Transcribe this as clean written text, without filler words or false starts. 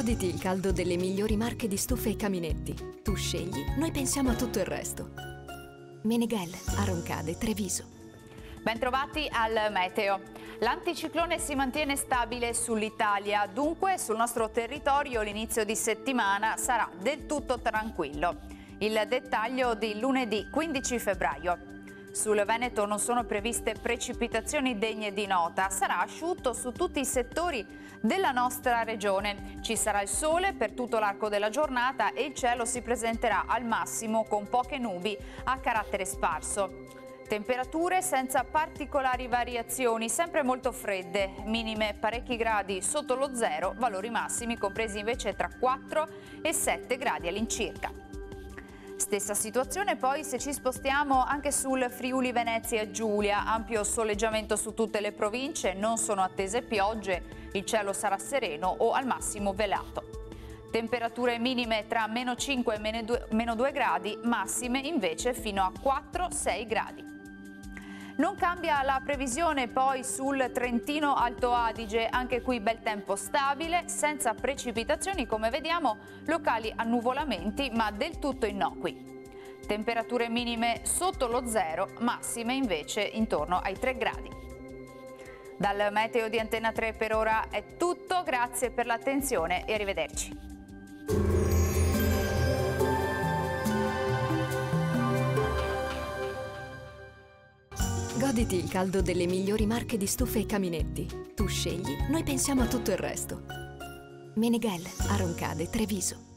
Goditi il caldo delle migliori marche di stufe e caminetti. Tu scegli, noi pensiamo a tutto il resto. Meneghel, a Roncade, Treviso. Bentrovati al meteo. L'anticiclone si mantiene stabile sull'Italia, dunque sul nostro territorio l'inizio di settimana sarà del tutto tranquillo. Il dettaglio di lunedì 15 febbraio. Sul Veneto non sono previste precipitazioni degne di nota, sarà asciutto su tutti i settori della nostra regione. Ci sarà il sole per tutto l'arco della giornata e il cielo si presenterà al massimo con poche nubi a carattere sparso. Temperature senza particolari variazioni, sempre molto fredde, minime parecchi gradi sotto lo zero, valori massimi compresi invece tra 4 e 7 gradi all'incirca. Stessa situazione poi se ci spostiamo anche sul Friuli Venezia Giulia, ampio soleggiamento su tutte le province, non sono attese piogge, il cielo sarà sereno o al massimo velato. Temperature minime tra -5 e -2 gradi, massime invece fino a 4-6 gradi. Non cambia la previsione poi sul Trentino Alto Adige, anche qui bel tempo stabile, senza precipitazioni come vediamo, locali annuvolamenti ma del tutto innocui. Temperature minime sotto lo zero, massime invece intorno ai 3 gradi. Dal meteo di Antena 3 per ora è tutto, grazie per l'attenzione e arrivederci. Goditi il caldo delle migliori marche di stufe e caminetti. Tu scegli, noi pensiamo a tutto il resto. Meneghel, a Roncade, Treviso.